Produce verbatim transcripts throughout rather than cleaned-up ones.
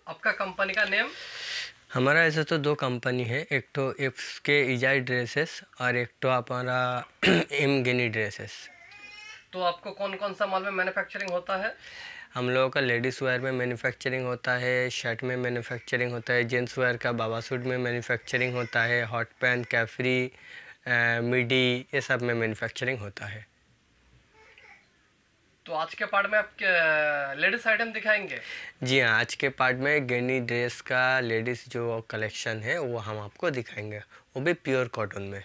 आपका कंपनी का नेम? हमारा ऐसे तो दो कंपनी है, एक तो एफ के इजाई ड्रेसेस और एक तो हमारा एम गिनी ड्रेसेस। तो आपको कौन कौन सा माल में मैन्युफैक्चरिंग होता है? हम लोगों का लेडीज़ वेयर में मैन्युफैक्चरिंग होता है, शर्ट में मैन्युफैक्चरिंग होता है, जेंट्स वेयर का बाबा सूट में मैन्युफैक्चरिंग होता है, हॉट पैंट, कैफरी, मिडी, ये सब में मैन्युफैक्चरिंग होता है। तो आज के पार्ट में आप लेडीज आइटम दिखाएंगे? जी हाँ, आज के पार्ट में गिनी ड्रेस का लेडीज़ जो कलेक्शन है वो हम आपको दिखाएंगे, वो भी प्योर कॉटन में।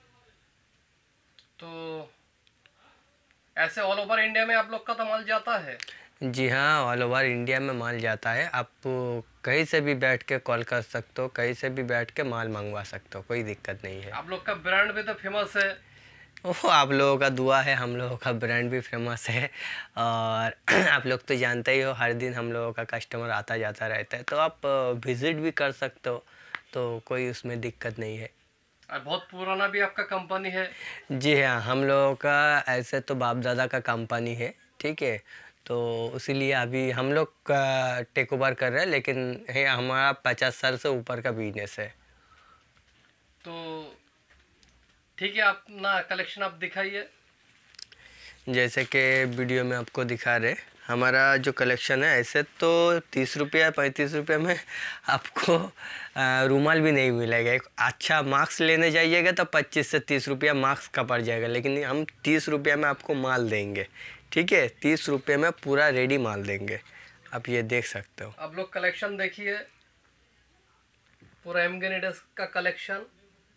तो ऐसे ऑल ओवर इंडिया में आप लोग का तो माल जाता है? जी हाँ, ऑल ओवर इंडिया में माल जाता है। आप कहीं से भी बैठ के कॉल कर सकते हो, कहीं से भी बैठ के माल मंगवा सकते हो, कोई दिक्कत नहीं है। आप लोग का ब्रांड भी तो फेमस है। ओह, आप लोगों का दुआ है, हम लोगों का ब्रांड भी फेमस है। और आप लोग तो जानते ही हो, हर दिन हम लोगों का कस्टमर आता जाता रहता है, तो आप विज़िट भी कर सकते हो, तो कोई उसमें दिक्कत नहीं है। और बहुत पुराना भी आपका कंपनी है? जी हाँ, हम लोगों का ऐसे तो बाप दादा का कंपनी है, ठीक है। तो इसीलिए अभी हम लोग का टेक ओवर कर रहे हैं, लेकिन है हमारा पचास साल से ऊपर का बिजनेस है। तो ठीक है, आप ना कलेक्शन आप दिखाइए। जैसे कि वीडियो में आपको दिखा रहे, हमारा जो कलेक्शन है ऐसे तो तीस रुपया पैंतीस रुपये में आपको रुमाल भी नहीं मिलेगा। एक अच्छा मार्क्स लेने जाइएगा तो पच्चीस से तीस रुपया मार्क्स का पड़ जाएगा, लेकिन हम तीस रुपया में आपको माल देंगे, ठीक है। तीस रुपये में पूरा रेडी माल देंगे, आप ये देख सकते हो। आप लोग कलेक्शन देखिए, पूरा एम गिनीडस का कलेक्शन,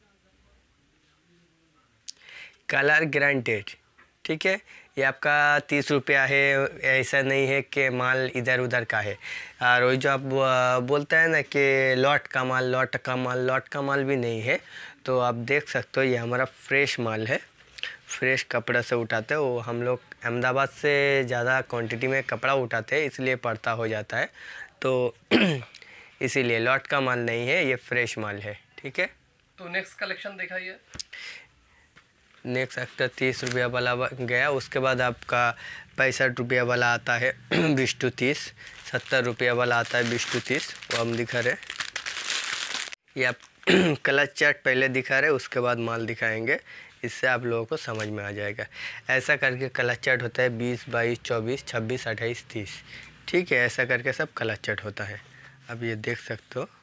कलर ग्रांटेड, ठीक है। ये आपका तीस रुपया है, ऐसा नहीं है कि माल इधर उधर का है। और वही जो आप बोलते हैं ना कि लॉट का माल, लॉट का माल, लॉट का माल भी नहीं है। तो आप देख सकते हो, ये हमारा फ्रेश माल है, फ्रेश कपड़ा से उठाते हैं। वो हम लोग अहमदाबाद से ज़्यादा क्वांटिटी में कपड़ा उठाते हैं, इसलिए पड़ता हो जाता है। तो इसीलिए लॉट का माल नहीं है, ये फ्रेश माल है, ठीक है। तो नेक्स्ट कलेक्शन दिखाइए। नेक्स्ट आफ्टर तीस रुपया वाला गया, उसके बाद आपका पैंसठ रुपया वाला आता है बीस टू तीस, सत्तर रुपया वाला आता है बीस टू तीस, वो हम दिखा रहे। ये आप कलर चार्ट पहले दिखा रहे, उसके बाद माल दिखाएंगे, इससे आप लोगों को समझ में आ जाएगा। ऐसा करके कलर चार्ट होता है बीस, बाईस, चौबीस, छब्बीस, अट्ठाईस, तीस, ठीक है। ऐसा करके सब कलर चार्ट होता है। अब ये देख सकते हो,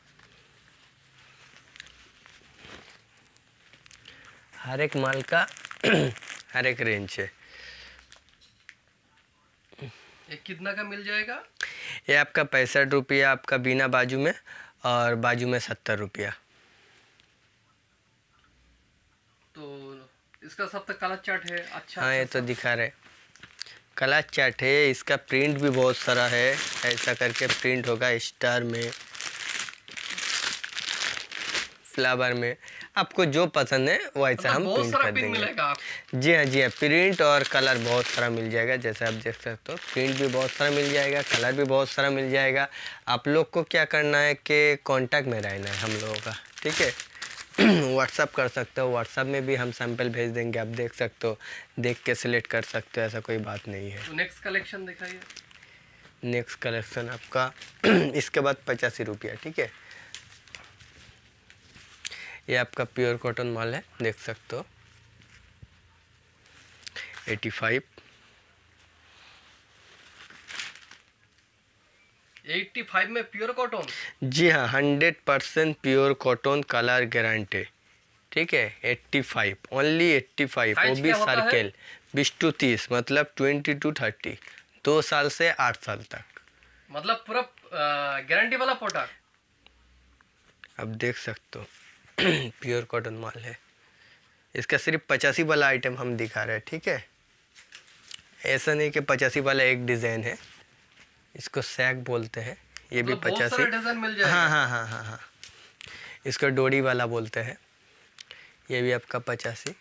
हर एक माल का हर एक रेंज है। ये कितना का मिल जाएगा? ये आपका पैंसठ रुपया आपका बिना बाजू में, और बाजू में सत्तर रुपया। तो इसका सब तक कलर चार्ट है? अच्छा। हाँ, ये अच्छा, तो दिखा रहे, कलर चार्ट है। इसका प्रिंट भी बहुत सारा है, ऐसा करके प्रिंट होगा स्टार में, फ्लावर में, आपको जो पसंद है वैसा हम बहुत प्रिंट सारा कर पिन देंगे। मिलेगा आप? जी हाँ, जी हाँ, प्रिंट और कलर बहुत सारा मिल जाएगा। जैसे आप देख सकते हो, प्रिंट भी बहुत सारा मिल जाएगा, कलर भी बहुत सारा मिल जाएगा। आप लोग को क्या करना है कि कांटेक्ट में रहना है हम लोगों का, ठीक है। व्हाट्सअप कर सकते हो, व्हाट्सअप में भी हम सैंपल भेज देंगे, आप देख सकते हो, देख के सिलेक्ट कर सकते हो, ऐसा कोई बात नहीं है। तो नेक्स्ट कलेक्शन दिखाइए। नेक्स्ट कलेक्शन आपका इसके बाद पचासी रुपया, ठीक है। ये आपका प्योर कॉटन माल है, देख सकते हो, एटी फाइव। एट्टी फाइव में प्योर कॉटन? जी हाँ, hundred percent pure cotton, colour guarantee, ठीक है। Eighty five, only eighty five, वो भी सर्कल, बीस टू तीस, मतलब ट्वेंटी टू थर्टी, दो साल से आठ साल तक, मतलब पूरा गारंटी वाला प्रोडक्ट। अब देख सकते हो प्योर कॉटन माल है। इसका सिर्फ पचासी वाला आइटम हम दिखा रहे हैं, ठीक है। ऐसा नहीं कि पचासी वाला एक डिज़ाइन है, इसको सैक बोलते हैं, ये भी पचासी। डिज़ाइन मिल जाएगा? हाँ हाँ हाँ हाँ हाँ, इसको डोरी वाला बोलते हैं, ये भी आपका पचासी।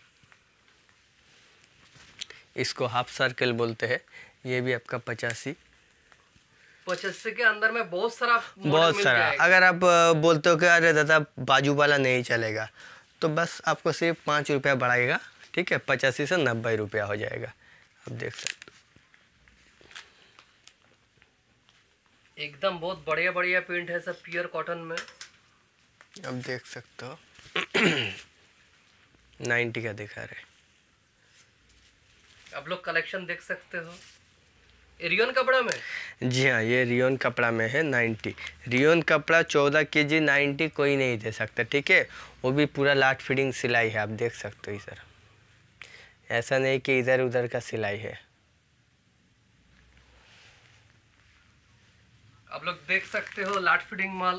इसको हाफ सर्कल बोलते हैं, ये भी आपका पचासी। पचासी के अंदर में बहुत सारा बहुत सारा। अगर आप बोलते हो कि अरे दादा बाजू वाला नहीं चलेगा, तो बस आपको सिर्फ पाँच रुपया बढ़ाएगा, ठीक है, पचासी से नब्बे रुपया हो जाएगा। आप देख सकते हो, एकदम बहुत बढ़िया बढ़िया प्रिंट है सब प्योर कॉटन में। अब देख सकते हो नाइन्टी का दिखा रहे। आप लोग कलेक्शन देख सकते हो रियोन कपड़ा में। जी हाँ, ये रियोन कपड़ा में है नाइन्टी। रियोन कपड़ा चौदह के जी नाइन्टी कोई नहीं दे सकता, ठीक है। वो भी पूरा लाट फिटिंग सिलाई है, आप देख सकते हो इधर, ऐसा नहीं कि इधर उधर का सिलाई है। आप लोग देख सकते हो लाट फिटिंग माल।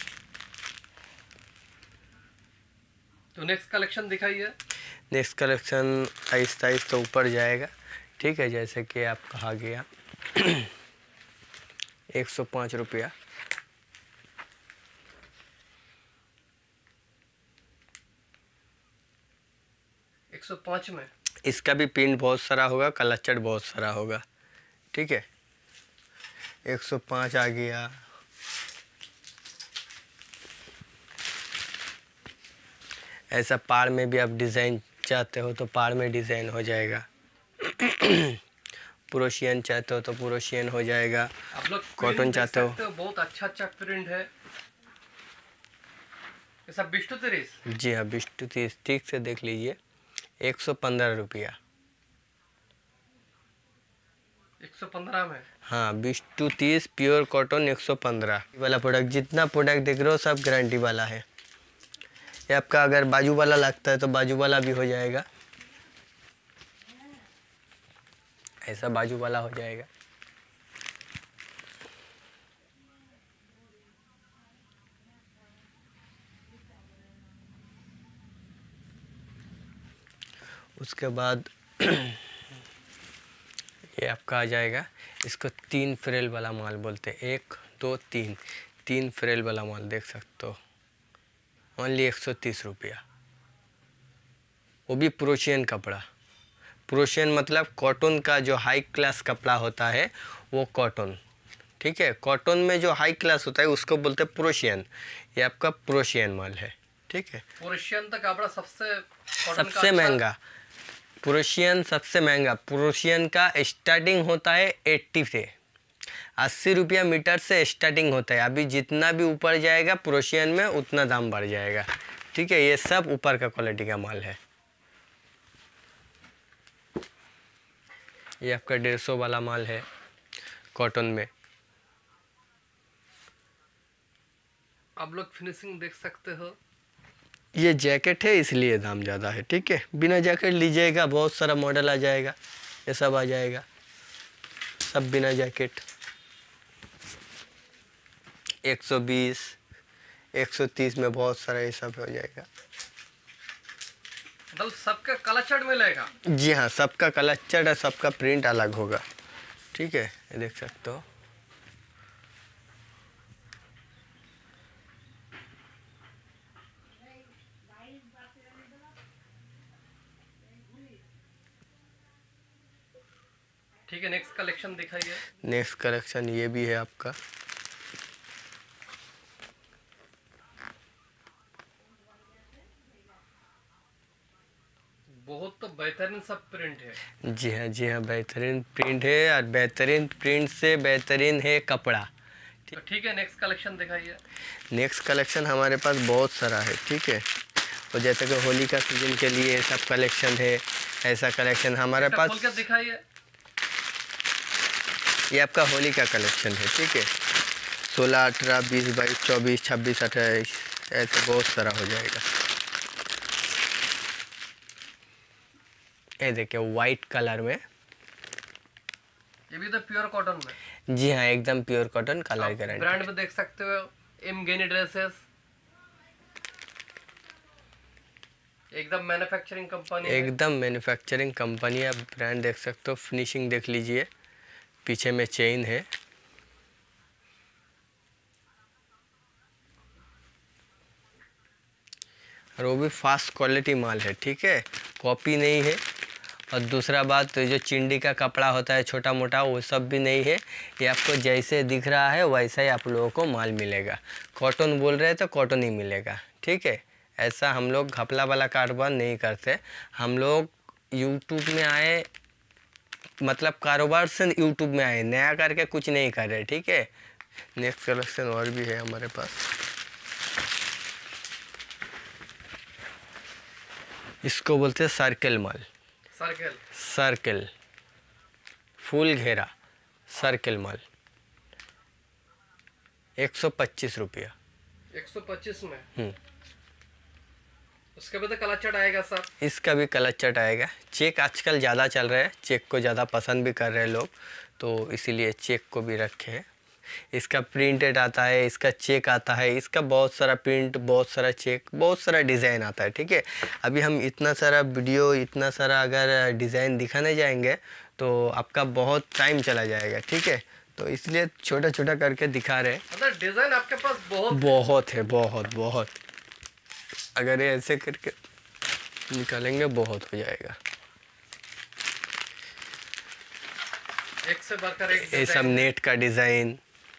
तो नेक्स्ट कलेक्शन दिखाइए। नेक्स्ट कलेक्शन आहिस्ता आहिस्ता ऊपर जाएगा, ठीक है। जैसे कि आप कहा गया एक सौ पाँच रुपया। एक सौ पाँच में इसका भी प्रिंट बहुत सारा होगा, कलचर बहुत सारा होगा, ठीक है। एक सौ पाँच आ गया। ऐसा पाड़ में भी आप डिज़ाइन चाहते हो तो पाड़ में डिज़ाइन हो जाएगा। पुरोशियन चाहते हो तो पुरोशियन हो जाएगा। आप लोग कॉटन चाहते हो, हो बहुत अच्छा अच्छा प्रिंट है। ये सब बीस टू तीस। जी हाँ, बीस टू तीस ठीक से देख लीजिए। एक सौ पंद्रह रुपया। एक सौ पंद्रह में हाँ, बीस टू तीस प्योर कॉटन एक सौ पंद्रह वाला प्रोडक्ट। जितना प्रोडक्ट देख रहे हो सब गारंटी वाला है। ये आपका अगर बाजू वाला लगता है तो बाजू वाला भी हो जाएगा, ऐसा बाजू वाला हो जाएगा। उसके बाद ये आपका आ जाएगा, इसको तीन फ्रेल वाला माल बोलते हैं। एक दो तीन, तीन फ्रेल वाला माल देख सकते हो, ओनली एक सौ तीस रुपया। वो भी प्रोशियन कपड़ा। प्रोशियन मतलब कॉटन का जो हाई क्लास कपड़ा होता है वो कॉटन, ठीक है। कॉटन में जो हाई क्लास होता है उसको बोलते हैं प्रोशियन। ये आपका प्रोशियन माल है, ठीक है। प्रोशियन का कपड़ा सबसे सबसे महंगा प्रोशियन, सबसे महंगा प्रोशियन का स्टार्टिंग होता है अस्सी से, अस्सी रुपया मीटर से स्टार्टिंग होता है। अभी जितना भी ऊपर जाएगा प्रोशियन में उतना दाम बढ़ जाएगा, ठीक है। ये सब ऊपर का क्वालिटी का माल है। ये आपका डेढ़ सौ वाला माल है कॉटन में। आप लोग फिनिशिंग देख सकते हो। ये जैकेट है इसलिए दाम ज़्यादा है, ठीक है। बिना जैकेट लीजिएगा बहुत सारा मॉडल आ जाएगा, ये सब आ जाएगा, सब बिना जैकेट। एक सौ बीस, एक सौ तीस में बहुत सारा ये सब हो जाएगा। मतलब सबका कलर मिलेगा। जी हाँ, सबका कलर है, सबका प्रिंट अलग होगा, ठीक है। ये देख सकते हो। ठीक है, नेक्स्ट कलेक्शन दिखाइए। नेक्स्ट कलेक्शन ये भी है आपका। बहुत तो बेहतरीन सब प्रिंट है। जी हाँ, जी हाँ, बेहतरीन प्रिंट है और बेहतरीन प्रिंट से बेहतरीन है कपड़ा। तो ठीक है, नेक्स्ट कलेक्शन दिखाइए। नेक्स्ट कलेक्शन हमारे पास बहुत सारा है, ठीक है। और जैसे कि होली का सीजन के लिए सब कलेक्शन है, ऐसा कलेक्शन हमारे पास। खोल के दिखाइए। ये आपका होली का कलेक्शन है, ठीक है। सोलह, अठारह, बीस, बाईस, चौबीस, छब्बीस, अट्ठाईस, ऐसे बहुत सारा हो जाएगा। ये देखिए वाइट कलर में। ये भी तो प्योर कॉटन में। जी हाँ, एकदम pure cotton, colour guarantee. Brand पे देख सकते हो, एम गेनी ड्रेसेस, एकदम मैन्युफैक्चरिंग कंपनी है। एकदम मैन्युफैक्चरिंग कंपनी है। आप ब्रांड देख सकते हो, फिनिशिंग देख लीजिए, पीछे में चेन है। और वो भी फास्ट क्वालिटी माल है, ठीक है, कॉपी नहीं है। और दूसरा बात तो जो चिंडी का कपड़ा होता है छोटा मोटा, वो सब भी नहीं है। ये आपको जैसे दिख रहा है वैसा ही आप लोगों को माल मिलेगा। कॉटन बोल रहे हैं तो कॉटन ही मिलेगा, ठीक है। ऐसा हम लोग घपला वाला कारोबार नहीं करते। हम लोग यूट्यूब में आए, मतलब कारोबार से यूट्यूब में आए, नया करके कुछ नहीं कर रहे, ठीक है। नेक्स्ट कलेक्शन और भी है हमारे पास। इसको बोलते हैं सर्कल माल। सर्कल सर्कल फुल घेरा सर्कल माल, एक सौ पच्चीस रुपया। एक सौ पच्चीस में। हम्म उसके बाद कलर चट आएगा सर। इसका भी कलर चट आएगा। चेक आजकल ज़्यादा चल रहा है, चेक को ज़्यादा पसंद भी कर रहे हैं लोग, तो इसीलिए चेक को भी रखे हैं। इसका प्रिंटेड आता है, इसका चेक आता है, इसका बहुत सारा प्रिंट, बहुत सारा चेक, बहुत सारा डिज़ाइन आता है। ठीक है, अभी हम इतना सारा वीडियो, इतना सारा अगर डिज़ाइन दिखाने जाएंगे तो आपका बहुत टाइम चला जाएगा। ठीक है, तो इसलिए छोटा छोटा करके दिखा रहे हैं। मतलब डिज़ाइन आपके पास बहुत बहुत है, बहुत बहुत। अगर ये ऐसे करके निकालेंगे बहुत हो जाएगा। एक से बढ़कर एक ये सब नेट का डिज़ाइन,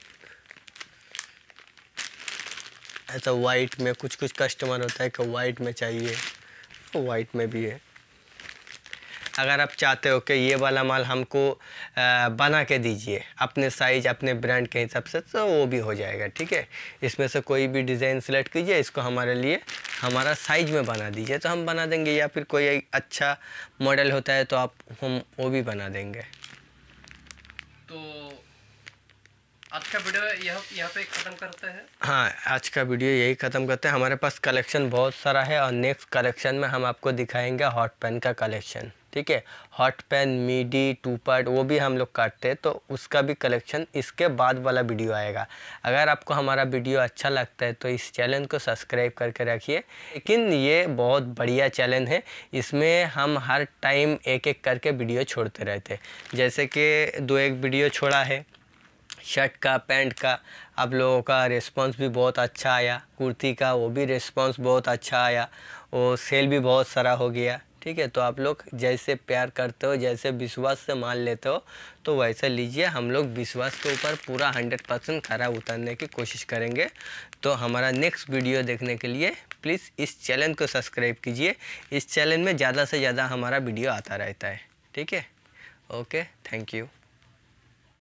ऐसा वाइट में कुछ कुछ कस्टमर होता है कि वाइट में चाहिए, तो वाइट में भी है। अगर आप चाहते हो कि ये वाला माल हमको बना के दीजिए अपने साइज, अपने ब्रांड के हिसाब से, तो वो भी हो जाएगा। ठीक है, इसमें से कोई भी डिज़ाइन सेलेक्ट कीजिए, इसको हमारे लिए हमारा साइज में बना दीजिए तो हम बना देंगे, या फिर कोई अच्छा मॉडल होता है तो आप हम वो भी बना देंगे। तो आज का वीडियो यहाँ यहाँ पे ख़त्म करते हैं। हाँ, आज का वीडियो यही ख़त्म करते हैं। हमारे पास कलेक्शन बहुत सारा है और नेक्स्ट कलेक्शन में हम आपको दिखाएंगे हॉट पेन का कलेक्शन। ठीक है, hot pen, midi, two part वो भी हम लोग काटते हैं, तो उसका भी कलेक्शन इसके बाद वाला वीडियो आएगा। अगर आपको हमारा वीडियो अच्छा लगता है तो इस चैनल को सब्सक्राइब करके रखिए। लेकिन ये बहुत बढ़िया चैनल है, इसमें हम हर टाइम एक एक करके वीडियो छोड़ते रहते हैं। जैसे कि दो एक वीडियो छोड़ा है शर्ट का, पैंट का, आप लोगों का रिस्पांस भी बहुत अच्छा आया। कुर्ती का वो भी रिस्पांस बहुत अच्छा आया, वो सेल भी बहुत सारा हो गया। ठीक है, तो आप लोग जैसे प्यार करते हो, जैसे विश्वास से मान लेते हो, तो वैसे लीजिए। हम लोग विश्वास के ऊपर पूरा हंड्रेड परसेंट खरा उतरने की कोशिश करेंगे। तो हमारा नेक्स्ट वीडियो देखने के लिए प्लीज़ इस चैनल को सब्सक्राइब कीजिए। इस चैनल में ज़्यादा से ज़्यादा हमारा वीडियो आता रहता है। ठीक है, ओके, थैंक यू।